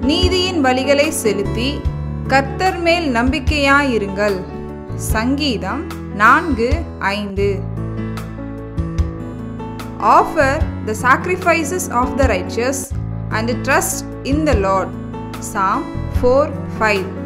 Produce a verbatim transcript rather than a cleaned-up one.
நீதியின் பலிகளை செலுத்தி கர்த்தர் மேல் நம்பிக்கையாயிருங்கள். சங்கீதம் நான்கு ஐந்து. Offer the sacrifices of the righteous and trust in the Lord. Psalm four five.